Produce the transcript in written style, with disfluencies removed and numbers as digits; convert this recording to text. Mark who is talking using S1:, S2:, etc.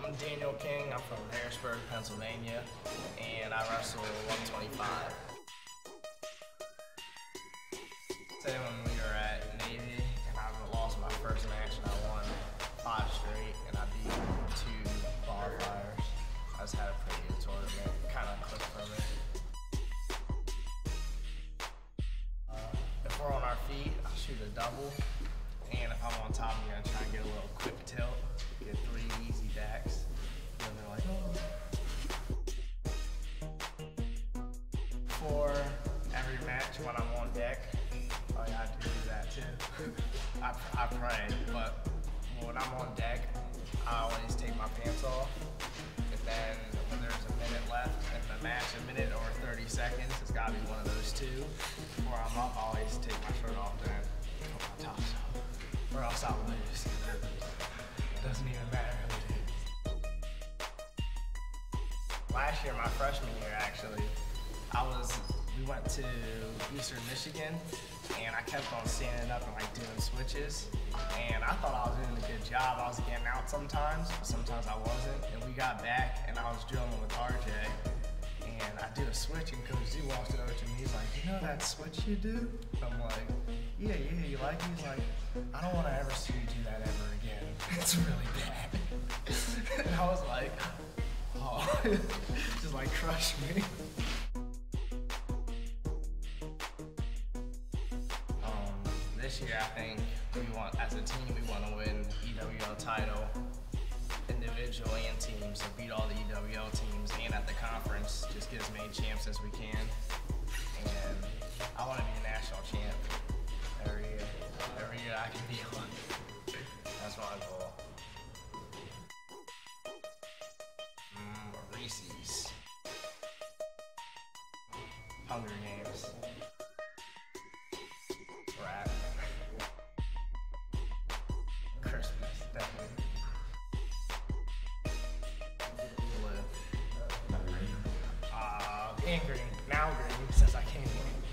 S1: I'm Daniel King. I'm from Harrisburg, Pennsylvania, and I wrestle 125. Today when we were at Navy, and I lost my first match, and I won 5 straight, and I beat 2 qualifiers. I just had a pretty good tournament. Kind of clicked for me. If we're on our feet, I'll shoot a double, and if I'm on top, I'm gonna try and get a little quick tilt, get 3 easy backs. And they're like, oh. For every match when I'm on deck, oh yeah, I do that too. I pray, but when I'm on deck, I always take my pants off. And then when there's a minute left in the match, a minute or 30 seconds, it's gotta be one of those two. Before I'm up, I always take my shirt off then put my tops on, or else I'll lose. Doesn't even matter who it is. Last year, my freshman year actually, we went to Eastern Michigan, and I kept on standing up and like doing switches, and I thought I was doing a good job. I was getting out sometimes, but sometimes I wasn't, and we got back, and I was drilling with RJ, and I did a switch, and Coach Z walked over to me, he's like, you know that switch you do? I'm like, yeah, you like it? He's like, I don't want to ever see you do that ever again. It's really bad. And I was like, oh, just like crushed me. This year, I think as a team, we want to win EWL title, individual and team, so beat all the EWL teams, and at the conference, just get as many champs as we can. And I want to be a national champ every year. Every year I can be one. That's my goal. Reese's. Hunger Games. Rat. Christmas, definitely. Blue. And green. Now green, since I came here.